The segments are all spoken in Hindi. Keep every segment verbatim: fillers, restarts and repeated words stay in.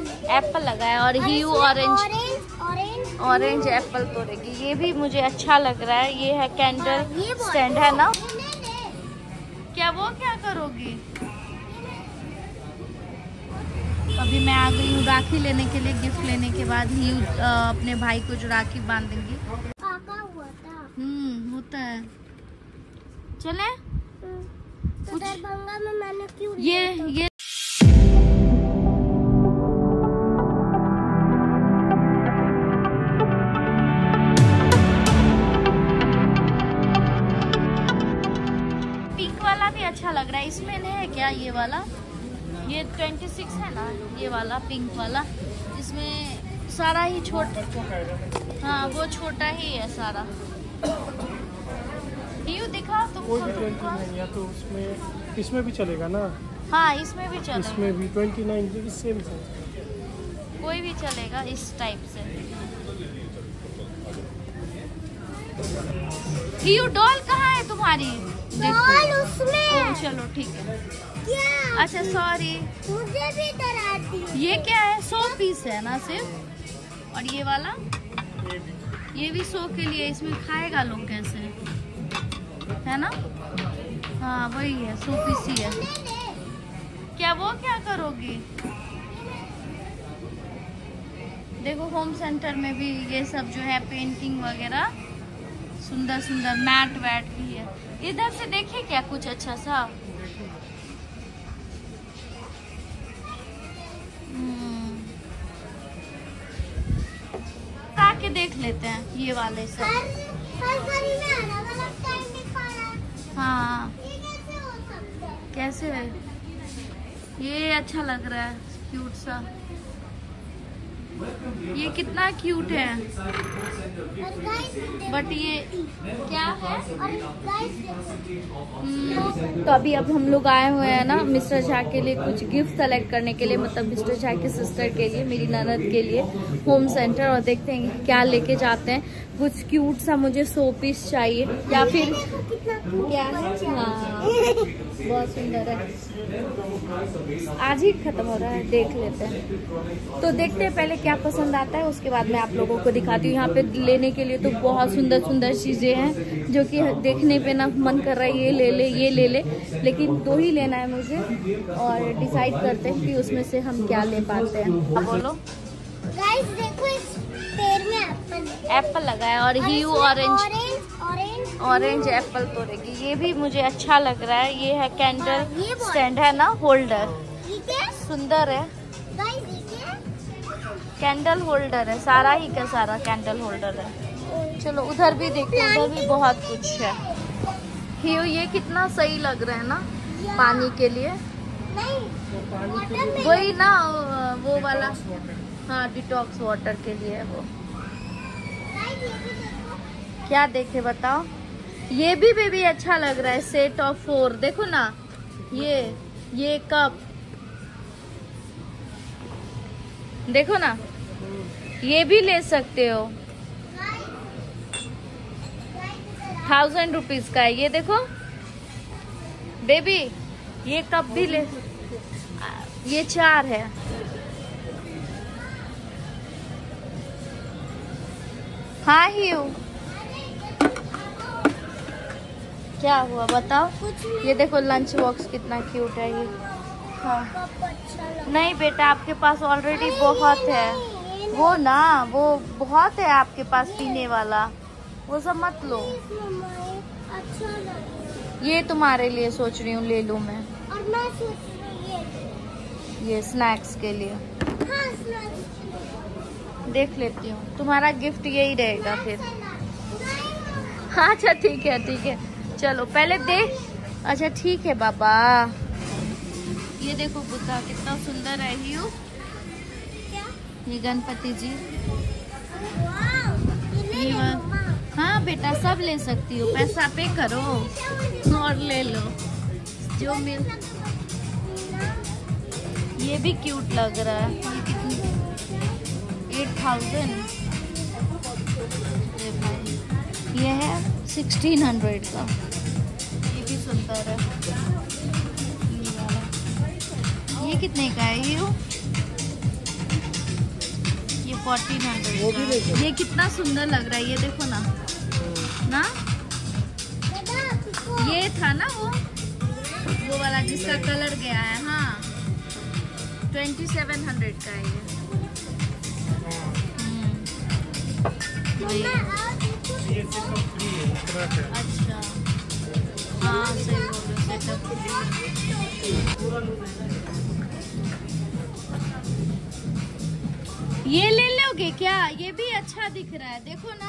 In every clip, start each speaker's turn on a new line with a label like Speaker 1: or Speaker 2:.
Speaker 1: एप्पल लगा है और ह्यू ऑरेंज ऑरेंज एप्पल तोड़ेगी। ये भी मुझे अच्छा लग रहा है। ये है कैंडल स्टैंड है ना। क्या वो क्या करोगी? अभी मैं आ गई हूँ राखी लेने के लिए। गिफ्ट लेने के बाद ही अपने भाई को जो राखी बांधेंगी। हम्म होता है। चले
Speaker 2: तो दरभंगा में मैंने क्यों
Speaker 1: ये ये पिंक वाला भी अच्छा लग रहा है। इसमें नहीं है क्या ये वाला? ये छब्बीस है ना ये वाला पिंक वाला। इसमें सारा ही छोटा। हाँ वो छोटा ही है सारा। यू दिखा तुमको
Speaker 3: या तो उसमें इसमें भी चलेगा ना।
Speaker 1: हाँ इसमें भी चलेगा।
Speaker 3: इसमें भी उनतीस सेम से
Speaker 1: कोई भी चलेगा इस टाइप से। यू डॉल कहाँ है तुम्हारी?
Speaker 2: डॉल उसमें।
Speaker 1: चलो ठीक है।
Speaker 2: क्या?
Speaker 1: अच्छा सॉरी
Speaker 2: मुझे भी डराती है।
Speaker 1: ये क्या है? सौ पीस है ना सिर्फ। और ये वाला ये भी सौ के लिए। इसमें खाएगा लोग कैसे है ना। हाँ वही है सौ पीस ही है। क्या वो क्या करोगी? देखो होम सेंटर में भी ये सब जो है पेंटिंग वगैरह सुंदर सुंदर मैट वैट भी है। इधर से देखिए क्या कुछ अच्छा सा। आके देख लेते हैं ये वाले सब।
Speaker 2: हर हर गली में अलग अलग टाइम दिखा रहा है।
Speaker 1: हाँ
Speaker 2: ये कैसे हो सकता है?
Speaker 1: कैसे है? ये अच्छा लग रहा है क्यूट सा। ये कितना क्यूट है।
Speaker 2: और गाइस
Speaker 1: बट ये क्या है?
Speaker 2: और गाइस
Speaker 1: हम्म, तो अभी अब हम लोग आए हुए हैं ना मिस्टर झा के लिए कुछ गिफ्ट सेलेक्ट करने के लिए। मतलब मिस्टर झा की सिस्टर के लिए, मेरी ननद के लिए होम सेंटर। और देखते हैं क्या लेके जाते हैं। कुछ क्यूट सा मुझे सौ पीस चाहिए या फिर क्या है। हाँ बहुत सुंदर है। आज ही खत्म हो रहा है। देख लेते हैं। तो देखते हैं पहले क्या पसंद आता है उसके बाद मैं आप लोगों को दिखाती हूँ। यहाँ पे लेने के लिए तो बहुत सुंदर सुंदर चीजें हैं जो कि देखने पे ना मन कर रहा है ये ले ले ये ले ले। लेकिन दो ही लेना है मुझे और डिसाइड करते हैं कि उसमें से हम क्या ले पाते हैं। बोलो
Speaker 2: गाइस देखो इस पेड़ में एप्पल
Speaker 1: एप्पल लगा है और ह्यू ऑरेंज
Speaker 2: ऑरेंज
Speaker 1: ऑरेंज एप्पल तोड़ेगी। ये भी मुझे अच्छा लग रहा है। ये है कैंडल
Speaker 2: हाँ, ये बहुत-
Speaker 1: स्टैंड है ना होल्डर।
Speaker 2: ठीक है
Speaker 1: सुंदर है।
Speaker 2: गाइस देखिए
Speaker 1: कैंडल होल्डर है सारा ही का सारा कैंडल होल्डर है। चलो उधर भी देखते हैं। उधर भी बहुत कुछ है। ह्यू ये कितना सही लग रहा है ना पानी के लिए।
Speaker 2: नहीं वाटर में
Speaker 1: वही ना वो वाला। हाँ डिटॉक्स वाटर के लिए है वो।
Speaker 2: गाइस ये भी देखो।
Speaker 1: क्या देखे बताओ? ये भी बेबी अच्छा लग रहा है। सेट ऑफ फोर देखो ना। ये ये कप देखो ना। ये भी ले सकते हो। थाउजेंड रुपीज का है ये। देखो बेबी ये कप भी ले। ये चार है। हाँ ही हूँ। क्या हुआ बताओ? ये देखो लंच बॉक्स कितना क्यूट है ये। हाँ
Speaker 2: कप अच्छा लगा।
Speaker 1: नहीं बेटा आपके पास ऑलरेडी बहुत है। वो ना वो बहुत है आपके पास पीने वाला। वो सब मत लो।
Speaker 2: मम्मा ये अच्छा लगा।
Speaker 1: ये तुम्हारे लिए सोच रही हूँ ले लूँ मैं।
Speaker 2: और मैं सोच रही हूँ
Speaker 1: ये स्नैक्स के लिए
Speaker 2: ये हाँ स्नैक्स
Speaker 1: देख लेती हूँ। तुम्हारा गिफ्ट यही रहेगा फिर।
Speaker 2: नहीं
Speaker 1: हाँ अच्छा ठीक है ठीक है। चलो पहले देख। अच्छा ठीक है बाबा। ये देखो बुद्धा कितना सुंदर है ह्यू।
Speaker 2: क्या?
Speaker 1: ये गणपति जी।
Speaker 2: वाव ये ले
Speaker 1: ये
Speaker 2: लो
Speaker 1: वा-
Speaker 2: मम्मा।
Speaker 1: हाँ बेटा सब ले सकती हो। पैसा पे करो और ले लो जो मिल। ये भी क्यूट लग रहा है। ये कितनी? Eight thousand. ये है सिक्सटीन हंड्रेड का। ये भी सुंदर है। ये वाला। ये कितने का है ये? ये फोर्टीन
Speaker 3: वो भी
Speaker 1: हंड्रेड
Speaker 3: देखो।
Speaker 1: ये कितना सुंदर लग रहा है, ये देखो ना ना ये था ना वो वो वाला जिसका कलर गया है। हाँ ट्वेंटी सेवन हंड्रेड का है ये। वही।
Speaker 3: ये सेटअप फ्री है, इतना क्या?
Speaker 1: अच्छा हाँ सही बोल रहे हो, सेटअप ये ले लोगे क्या? ये भी अच्छा दिख रहा है, देखो ना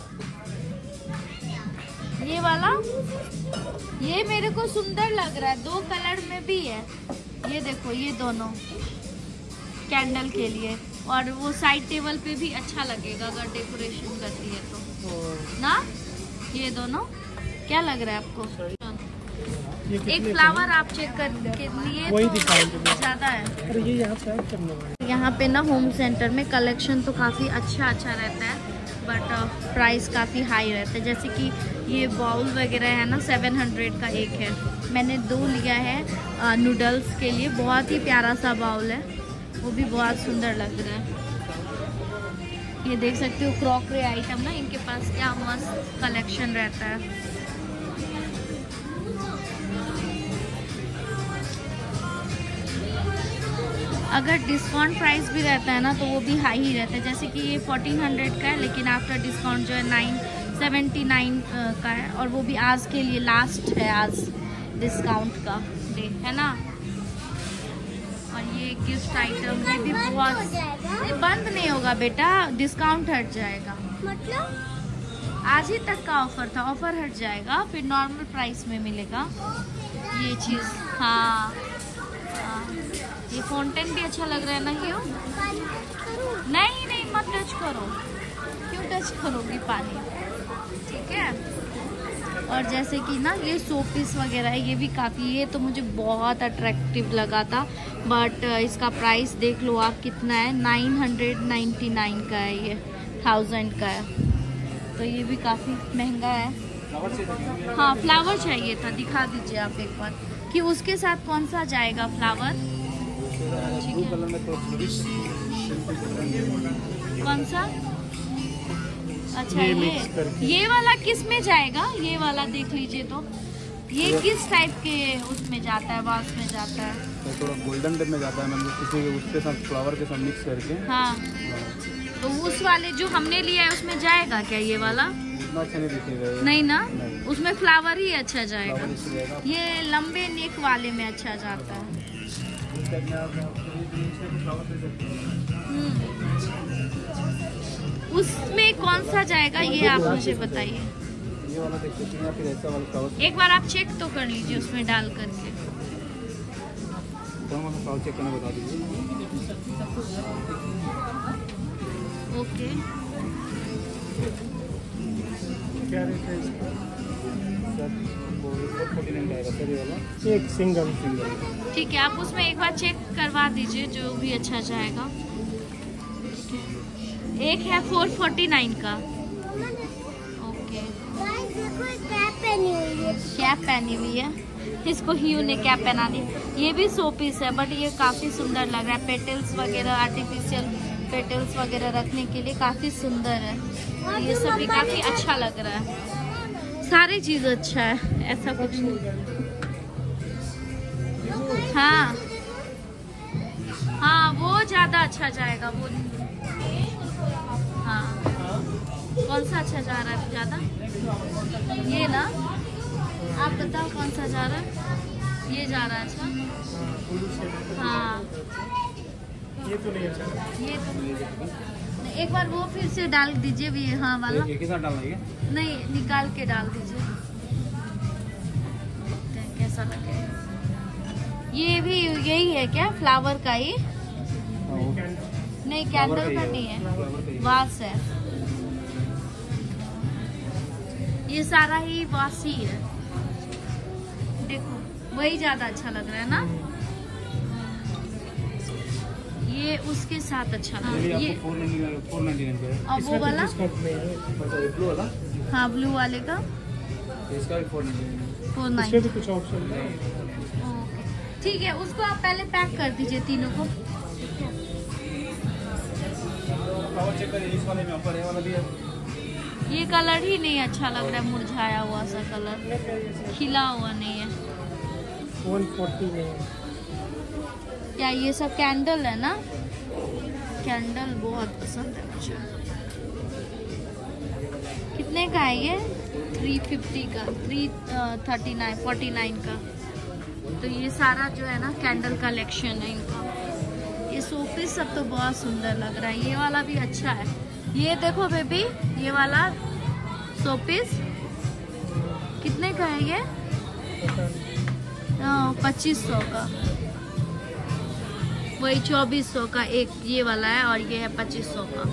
Speaker 1: ये वाला, ये मेरे को सुंदर लग रहा है, दो कलर में भी है। ये देखो ये दोनों कैंडल के लिए, और वो साइड टेबल पे भी अच्छा लगेगा अगर डेकोरेशन करती है तो ना। ये दोनों क्या लग रहा है आपको?
Speaker 3: ये
Speaker 1: एक
Speaker 3: कितने
Speaker 1: फ्लावर आप चेक करके लिए
Speaker 3: वही
Speaker 1: तो
Speaker 3: दिखाएंगे।
Speaker 1: ज्यादा है।
Speaker 3: का? अरे ये यहाँ से ऐड करने वाला
Speaker 1: यहाँ पे ना होम सेंटर में कलेक्शन तो काफ़ी अच्छा अच्छा रहता है, बट प्राइस काफ़ी हाई रहता है। जैसे कि ये बाउल वगैरह है ना सेवन हंड्रेड का एक है, मैंने दो लिया है नूडल्स के लिए। बहुत ही प्यारा सा बाउल है, वो भी बहुत सुंदर लग रहा है। ये देख सकते हो क्रॉकरी आइटम ना, इनके पास क्या मस्त कलेक्शन रहता है। अगर डिस्काउंट प्राइस भी रहता है ना तो वो भी हाई ही रहता है। जैसे कि ये फोर्टीन हंड्रेड का है, लेकिन आफ्टर डिस्काउंट जो है नाइन सेवेंटी नाइन का है, और वो भी आज के लिए लास्ट है, आज डिस्काउंट का डे है ना। और ये गिफ्ट आइटम ये भी बहुत नहीं, बंद नहीं होगा बेटा, डिस्काउंट हट जाएगा।
Speaker 2: मतलब
Speaker 1: आज ही तक का ऑफर था, ऑफर हट जाएगा फिर नॉर्मल प्राइस में मिलेगा ये चीज़। हाँ हाँ ये फाउंटेन भी अच्छा लग रहा है ना। क्यों नहीं नहीं मत टच करो, क्यों टच करोगी पानी, ठीक है। और जैसे कि ना ये सोपीस वगैरह है, ये भी काफ़ी, ये तो मुझे बहुत अट्रैक्टिव लगा था, बट इसका प्राइस देख लो आप कितना है, नाइन हंड्रेड नाइन्टी नाइन का है, ये थाउजेंड का है, तो ये भी काफ़ी महंगा है। हाँ फ्लावर चाहिए था, दिखा दीजिए आप एक बार कि उसके साथ कौन सा जाएगा फ्लावर। ठीक है कौन सा? अच्छा
Speaker 3: ये
Speaker 1: ये
Speaker 3: mix करके।
Speaker 1: ये वाला किस में जाएगा? ये वाला देख लीजिए तो, ये किस टाइप के उसमें जाता है, वास में जाता है?
Speaker 4: तो थोड़ा गोल्डन टाइप में जाता है, मतलब किसी के उसके साथ फ्लावर के साथ मिक्स करके।
Speaker 1: हाँ तो उस वाले जो हमने लिया है उसमें जाएगा क्या ये वाला?
Speaker 4: उतना अच्छा नहीं दिखेगा ये।
Speaker 1: नहीं ना,
Speaker 4: नहीं।
Speaker 1: उसमें फ्लावर ही अच्छा जाएगा।
Speaker 4: फ्लावर इससे जाएगा।
Speaker 1: ये लंबे नेक वाले में अच्छा जाता है।
Speaker 4: इस टाइप में आप इसमें फ्लावर दे सकते हैं।
Speaker 1: हम्म। उसमें कौन सा जाएगा ये आप मुझे बताइए।
Speaker 4: ये वाला देख सकते हैं या फिर ऐसा वाला फ्लावर।
Speaker 1: एक बार आप चेक तो कर लीजिए उसमें डाल करके।
Speaker 4: कौन वाला फ्लावर चेक करना बता दीजिए।
Speaker 1: ओके
Speaker 3: क्या रेट है इसका?
Speaker 4: सर वो फोर फोर्टी नाइन का आएगा सर ये वाला।
Speaker 3: एक सिंगल
Speaker 4: सिंगल।
Speaker 1: ठीक है, आप उसमें एक बार चेक करवा दीजिए जो भी अच्छा जाएगा। एक है फोर फोर्टी नाइन का। ओके
Speaker 2: गाइस देखो कैप पहनी हुई है।
Speaker 1: कैप पहनी हुई है, इसको ह्यू ने कैप पहना दी। ये भी सो पीस है, बट ये काफ़ी सुंदर लग रहा है। पेटल्स वगैरह, आर्टिफिशियल पेटल्स वगैरह रखने के लिए काफ़ी सुंदर है। ये सब भी काफ़ी अच्छा लग रहा है, सारी चीज़ अच्छा है, ऐसा कुछ नहीं। हाँ हाँ वो ज़्यादा अच्छा जाएगा वो। हाँ कौन सा अच्छा जा रहा है ज़्यादा? ये ना, आप बताओ कौन सा जा रहा है? ये जा रहा है अच्छा। हाँ
Speaker 3: ये तो नहीं अच्छा।
Speaker 1: ये तो एक बार वो फिर से डाल दीजिए भी, हाँ वाला
Speaker 4: एक ही साथ डालना है क्या?
Speaker 1: नहीं, निकाल के डाल दीजिए, देखते हैं कैसा लगेगा। ये भी यही है क्या, फ्लावर का ही?
Speaker 4: हाँ, वो
Speaker 1: नहीं
Speaker 4: फ्लावर
Speaker 1: कैंडल
Speaker 4: का
Speaker 1: का
Speaker 4: ही
Speaker 1: नहीं
Speaker 4: है,
Speaker 1: है,
Speaker 4: फ्लावर का ही है।
Speaker 1: वास है। ये सारा ही वास ही है, देखो वही ज्यादा अच्छा लग रहा है ना। ये उसके साथ अच्छा लग
Speaker 4: ये
Speaker 1: रहा है। ये
Speaker 4: आपको four ninety four ninety nine का है।
Speaker 1: और वो वाला,
Speaker 3: डिस्काउंट नहीं है।
Speaker 4: अच्छा ये ब्लू वाला,
Speaker 1: हाँ ब्लू वाले का
Speaker 4: इसका भी फोर नाइन्टी नाइन।
Speaker 1: फोर
Speaker 3: इसमें
Speaker 1: नाइन।
Speaker 3: भी कुछ ऑप्शन है।
Speaker 1: ठीक है, उसको आप पहले पैक कर दीजिए तीनों को।
Speaker 4: फ्लावर चेक करिए, इस वाले में ऑफर है, वाला भी है।
Speaker 1: ये कलर ही नहीं अच्छा लग रहा है, मुरझाया हुआ सा कलर, खिला हुआ नहीं है।
Speaker 3: वन फोर्टी में
Speaker 1: क्या ये सब कैंडल है ना? कैंडल बहुत पसंद है मुझे। कितने का है ये? थ्री फिफ्टी का, three thirty nine forty nine का। तो ये सारा जो है ना कैंडल कलेक्शन है इनका। ये सोपीस सब तो बहुत सुंदर लग रहा है। ये वाला भी अच्छा है। ये देखो बेबी, ये वाला सोपीस कितने का है ये? पच्चीस सौ का। वही चौबीस सौ का एक ये वाला है, और ये है पच्चीस सौ का।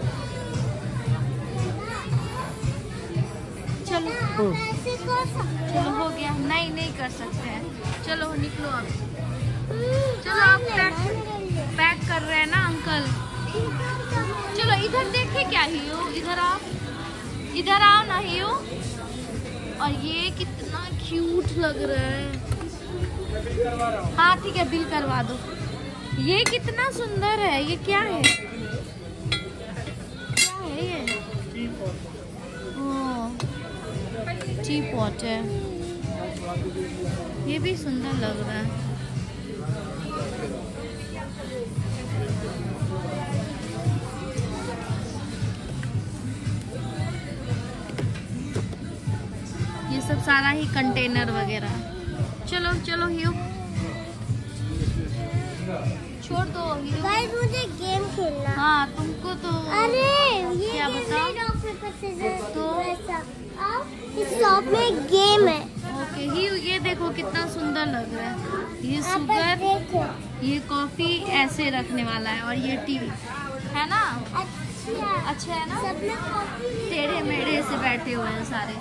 Speaker 1: चलो
Speaker 2: ऐसे कर सकते
Speaker 1: चलो हो गया। नहीं नहीं कर सकते हैं। चलो निकलो अब। चलो आप पैक पैक कर रहे हैं ना अंकल। चलो इधर देखे क्या हियो, इधर आओ, इधर आओ ना हियो। और ये कितना क्यूट लग रहा है। हाँ ठीक है, बिल करवा दो। ये कितना सुंदर है। ये क्या है? क्या है ये? टी पॉट है। ये भी सुंदर लग रहा है। ये सब सारा ही कंटेनर वगैरह। चलो चलो हियो, छोड़ दो हियो।
Speaker 2: गाइस मुझे गेम खेलना।
Speaker 1: हाँ तुमको तो
Speaker 2: अरे ये
Speaker 1: क्या
Speaker 2: गेम
Speaker 1: बताओ?
Speaker 2: नहीं, रॉक पेपर सीजर
Speaker 1: तो?
Speaker 2: वैसा। आओ, इस शॉप में गेम है।
Speaker 1: ओके हियो, ये देखो कितना सुंदर लग रहा है। ये
Speaker 2: आप
Speaker 1: शुगर,
Speaker 2: देखो।
Speaker 1: ये कॉफी ऐसे रखने वाला है, और ये टी है ना।
Speaker 2: अच्छा
Speaker 1: अच्छा है ना।
Speaker 2: सब लोग कॉफी ले-
Speaker 1: टेढ़े मेढ़े से बैठे हुए हैं सारे।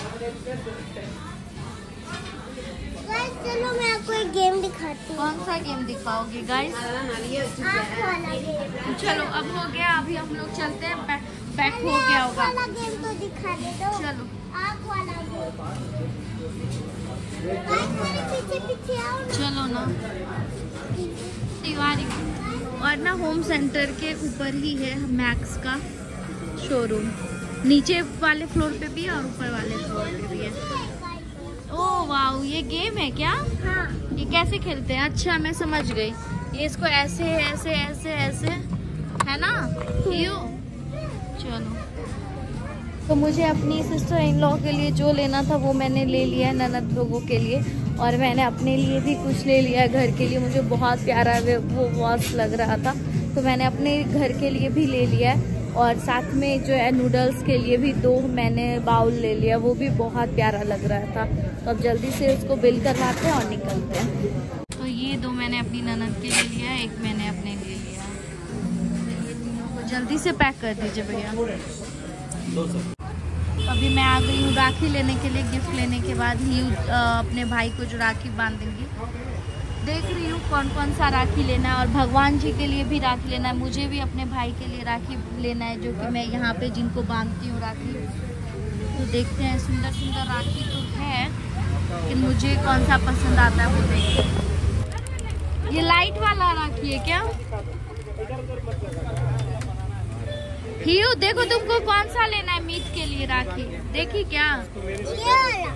Speaker 2: गाइस चलो मैं आपको एक गेम दिखाती हूँ।
Speaker 1: कौन सा गेम दिखाओगे गाइस?
Speaker 2: आँख वाला गेम।
Speaker 1: चलो अब हो गया, अभी हम लोग चलते हैं। पैक पैक हो गया
Speaker 2: आँख
Speaker 1: होगा।
Speaker 2: वाला गेम तो दिखा दे दो।
Speaker 1: चलो
Speaker 2: आँख वाला गेम। गाइस मेरे पीछे पीछे आओ ना।
Speaker 1: चलो ना तिवारी। और ना होम सेंटर के ऊपर ही है मैक्स का शोरूम। नीचे वाले फ्लोर पे भी है और ऊपर वाले फ्लोर पे भी है। ओह वाह, ये गेम है क्या?
Speaker 2: हाँ
Speaker 1: ये कैसे खेलते हैं? अच्छा मैं समझ गई। ये इसको ऐसे ऐसे ऐसे ऐसे है ना यो। चलो तो मुझे अपनी सिस्टर इन लॉ के लिए जो लेना था वो मैंने ले लिया है, ननद लोगों के लिए। और मैंने अपने लिए भी कुछ ले लिया है घर के लिए। मुझे बहुत प्यारा वो वॉश लग रहा था, तो मैंने अपने घर के लिए भी ले लिया है। और साथ में जो है नूडल्स के लिए भी दो मैंने बाउल ले लिया, वो भी बहुत प्यारा लग रहा था। तो अब जल्दी से उसको बिल करवाते हैं और निकलते हैं। तो ये दो मैंने अपनी ननद के लिए लिया, एक मैंने अपने लिए लिया। तो ये तीनों को जल्दी से पैक कर दीजिए भैया। अभी मैं आ गई हूँ राखी लेने के लिए। गिफ्ट लेने के बाद ही अपने भाई को जो राखी बांधेंगी। देख रही हूँ कौन कौन सा राखी लेना है, और भगवान जी के लिए भी राखी लेना है। मुझे भी अपने भाई के लिए राखी लेना है, जो कि मैं यहाँ पे जिनको बांधती हूँ राखी। तो देखते हैं, सुंदर सुंदर राखी तो है, लेकिन मुझे कौन सा पसंद आता है वो देखते हैं। ये लाइट वाला राखी है क्या? हियो देखो तुमको कौन सा लेना है मीत के लिए राखी? देखी क्या?
Speaker 2: ये वाला।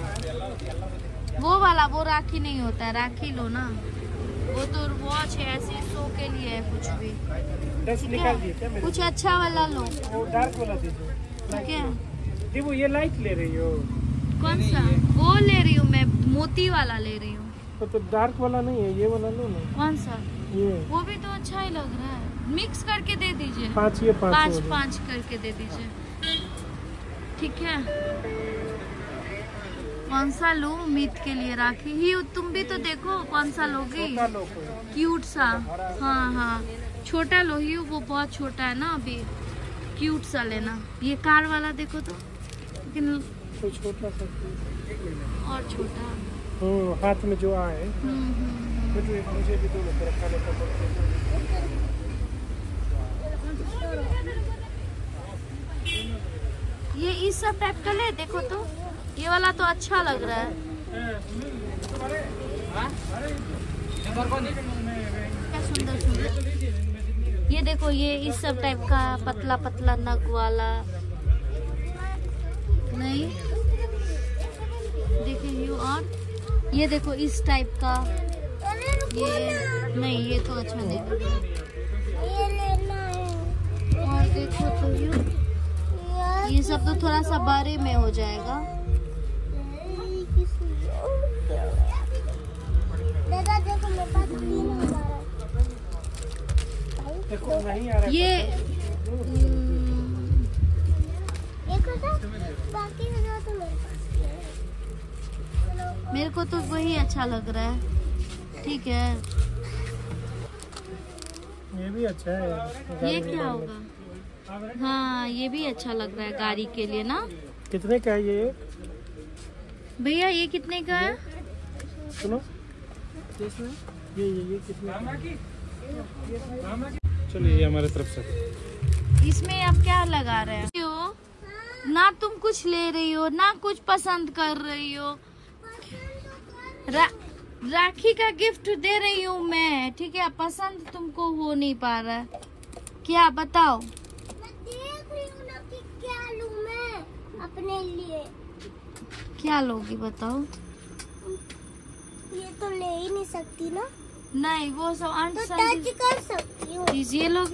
Speaker 1: वो वाला, वो राखी नहीं होता है। राखी लो ना, वो तो वॉच है, ऐसे शो के लिए है। कुछ भी
Speaker 3: दस
Speaker 1: ठीक
Speaker 3: निकाल दिए क्या
Speaker 1: है,
Speaker 3: मेरे?
Speaker 1: कुछ अच्छा वाला लो।
Speaker 3: वो डार्क वाला दीजिए।
Speaker 1: ठीक है,
Speaker 3: देखो ये लाइट ले रही हो
Speaker 1: कौन सा? वो ले रही हूँ मैं, मोती वाला ले रही हूँ।
Speaker 3: तो, तो डार्क वाला नहीं है, ये वाला लो ना।
Speaker 1: कौन सा?
Speaker 3: ये
Speaker 1: वो भी तो अच्छा ही लग रहा है। मिक्स करके दे दीजिए।
Speaker 3: पाँच, ये पाँच
Speaker 1: पाँच
Speaker 3: हो गए।
Speaker 1: पाँच करके दे दीजिए। ठीक है, कौन सा लूं मीत के लिए राखी? ही तुम भी तो देखो कौन सा लोगी।
Speaker 3: छोटा लो कोई।
Speaker 1: क्यूट सा। हाँ हाँ छोटा लो ही, वो बहुत छोटा है ना अभी। क्यूट सा लेना। ये कार वाला देखो तो, लेकिन
Speaker 3: कोई छोटा सा कोई।
Speaker 1: और छोटा।
Speaker 3: हम्म, हाथ में जो आए।
Speaker 1: हम्म हम्म
Speaker 3: बेटू एक मुझे भी दो, मेरा खाने का बर्तन।
Speaker 1: ये इस सब टाइप का ले, देखो तो ये वाला तो अच्छा लग रहा है। क्या सुंदर सुंदर। ये ये देखो, ये इस सब टाइप का पतला पतला नग वाला नहीं देखिए। यू और ये देखो इस टाइप का, ये नहीं, ये तो अच्छा नहीं लग रहा।
Speaker 2: ये लेना है।
Speaker 1: और देखो तो यू, ये सब तो थोड़ा सा बारे में हो जाएगा।
Speaker 2: दादा देखो मेरे पास तीन हजार है।
Speaker 3: देखो नहीं आ रहा है।
Speaker 1: ये
Speaker 2: एक हजार बाकी हजार तो मेरे पास है।
Speaker 1: मेरे को तो वही अच्छा लग रहा है। ठीक है,
Speaker 3: ये भी अच्छा है यार।
Speaker 1: ये क्या होगा? हाँ, ये भी अच्छा लग रहा है गाड़ी के लिए ना।
Speaker 3: कितने का है ये?
Speaker 1: भैया ये कितने का है?
Speaker 3: सुनो, ये ये ये कितने? चलिए, ये हमारे तरफ से।
Speaker 1: इसमें आप क्या लगा रहे हो? ना तुम कुछ ले रही हो, ना कुछ पसंद कर रही हो। रा, राखी का गिफ्ट दे रही हूँ मैं, ठीक है? पसंद तुमको हो नहीं पा रहा है, क्या बताओ?
Speaker 2: मैं देख रही हूँ ना कि क्या लूँ मैं अपने लिए।
Speaker 1: क्या लोगी बताओ?
Speaker 2: ये तो ले ही नहीं सकती ना,
Speaker 1: नहीं वो सब
Speaker 2: तो टच कर सकती हूँ।
Speaker 1: चीज ये लोगी?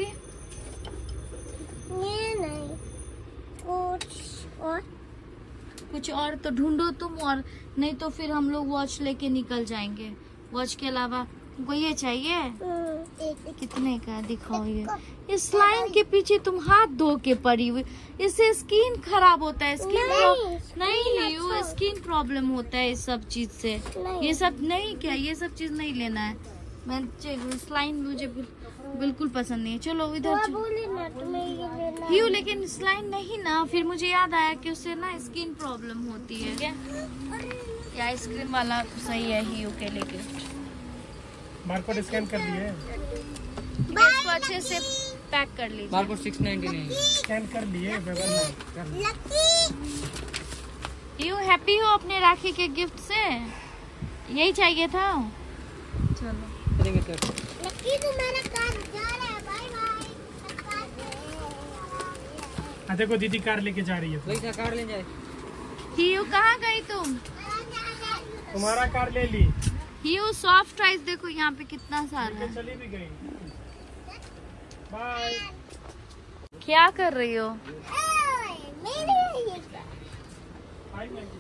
Speaker 2: ये नहीं, कुछ और
Speaker 1: कुछ और तो ढूंढो तुम, और नहीं तो फिर हम लोग वॉच लेके निकल जाएंगे। वॉच के अलावा तुमको ये चाहिए?
Speaker 2: हम्म, एक एक
Speaker 1: कितने का दिखाओ? ये इस लाइन के पीछे तुम हाथ धो के पड़ी हुई, इससे स्किन खराब होता है। स्किन
Speaker 2: नहीं,
Speaker 1: नहीं, वो स्किन प्रॉब्लम होता है इस सब चीज से।
Speaker 2: नहीं।
Speaker 1: ये सब नहीं, क्या ये सब चीज नहीं लेना है। मैं इस लाइन मुझे बिल, बिल्कुल पसंद नहीं है। चलो इधर
Speaker 2: तो
Speaker 1: चलो।
Speaker 2: बोली ना तुम्हें ये लेना है।
Speaker 1: हियू, लेकिन स्लाइन नहीं ना। फिर मुझे याद आया कि उससे ना स्किन प्रॉब्लम होती है। क्या ये आइसक्रीम वाला सही है हियू के लिए गिफ्ट।
Speaker 3: बारकोड स्कैन कर दिए?
Speaker 1: इसको अच्छे से पैक कर लीजिए।
Speaker 4: Barcode six ninety nine
Speaker 3: scan कर लिए?
Speaker 2: लकी,
Speaker 1: हियू हैप्पी हो अपने राखी के गिफ्ट से? यही चाहिए था। चलो
Speaker 4: चलेंगे सर।
Speaker 2: लकी तुम्हारा कार जा रहा है, बाय बाय।
Speaker 3: हाँ देखो, दीदी कार लेके जा रही है।
Speaker 4: वही था, कार ले जाए।
Speaker 1: हियू कहाँ गई तुम?
Speaker 3: तुम्हारा कार ले ली,
Speaker 1: हियू सॉफ्ट आइस देखो यहाँ पे कितना सारा है।
Speaker 3: चली भी गई। बाय।
Speaker 1: क्या कर रही हो?
Speaker 2: मेरे ये
Speaker 3: फाइव